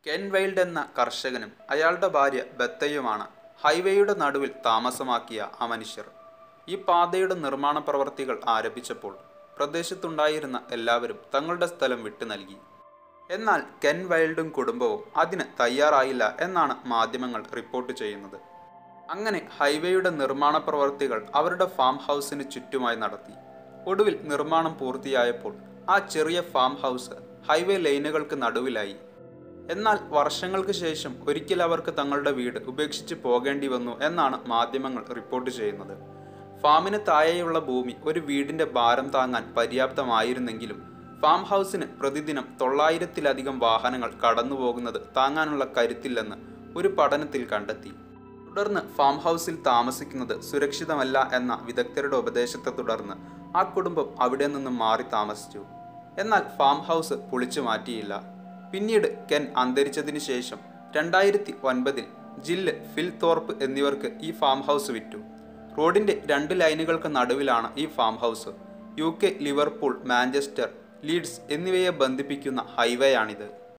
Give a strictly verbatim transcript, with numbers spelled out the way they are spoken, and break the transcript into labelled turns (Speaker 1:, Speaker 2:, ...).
Speaker 1: Ken wild എന്ന കർഷകനും അയാളുടെ ഭാര്യ ബത്തയുമാണ് ഹൈവേയുടെ നടുവിൽ താമസമാക്കിയ ആ മനുഷ്യർ. ഈ പാതയുടെ നിർമ്മാണ പ്രവർത്തികൾ ആരംഭിച്ചപ്പോൾ പ്രദേശത്തുണ്ടായിരുന്ന എല്ലാവരും തങ്ങളുടെ സ്ഥലം വിട്ടു നൽകി. എന്നാൽ കെൻ വൈൽഡും കുടുംബവും അതിന് തയ്യാറായില്ല എന്നാണ് മാധ്യമങ്ങൾ റിപ്പോർട്ട് ചെയ്യുന്നത്. അങ്ങനെ ഹൈവേയുടെ നിർമ്മാണ പ്രവർത്തികൾ അവരുടെ ഫാം ഹൗസിന് ചുറ്റുമായി നടത്തി. ഒടുവിൽ നിർമ്മാണം പൂർത്തിയായപ്പോൾ ആ ചെറിയ ഫാം ഹൗസ് ഹൈവേ ലൈനുകൾക്ക് നടുവിലായി. എന്നാൽ വർഷങ്ങൾക്ക് ശേഷം ഒരിക്കൽ അവർക്ക് തങ്ങളുടെ വീട് ഉപേക്ഷിച്ച് പോകേണ്ടി വന്നു എന്നാണ് മാധ്യമങ്ങൾ റിപ്പോർട്ട് ചെയ്യുന്നത്. ഫാമിന് താഴെയുള്ള ഭൂമി ഒരു വീടിന്റെ ഭാരം താങ്ങാൻ പര്യാപ്തമായിരുന്നെങ്കിലും ഫാം ഹൗസിന് പ്രതിദിനം തൊള്ളായിരത്തിലധികം വാഹനങ്ങൾ കടന്നുപോകുന്നത് താങ്ങാനുള്ള കരുത്തില്ലെന്ന് ഒരു പഠനത്തിൽ കണ്ടെത്തി. തുടർന്ന് ഫാം ഹൗസിൽ താമസിക്കുന്നത് സുരക്ഷിതമല്ല എന്ന വിദഗ്ധരുടെ ഉപദേശത്തെ തുടർന്ന് ആ കുടുംബം അവിടെ നിന്നും മാറി താമസിച്ചു. എന്നാൽ ഫാം ഹൗസ് പൊളിച്ചു മാറ്റിയില്ല. പിന്നീട് കെൻ അന്തരിച്ചതിന് ശേഷം രണ്ടായിരത്തി ഒൻപതിൽ ജില്ല്, ഫിൽ തോർപ്പ് എന്നിവർക്ക് ഈ ഫാം ഹൗസ് വിറ്റു. റോഡിന്റെ രണ്ട് ലൈനുകൾക്ക് നടുവിലാണ് ഈ farm house. U K, Liverpool, Manchester, Leeds എന്നിവയെ ബന്ധിപ്പിക്കുന്ന ഹൈവേയാണിത്.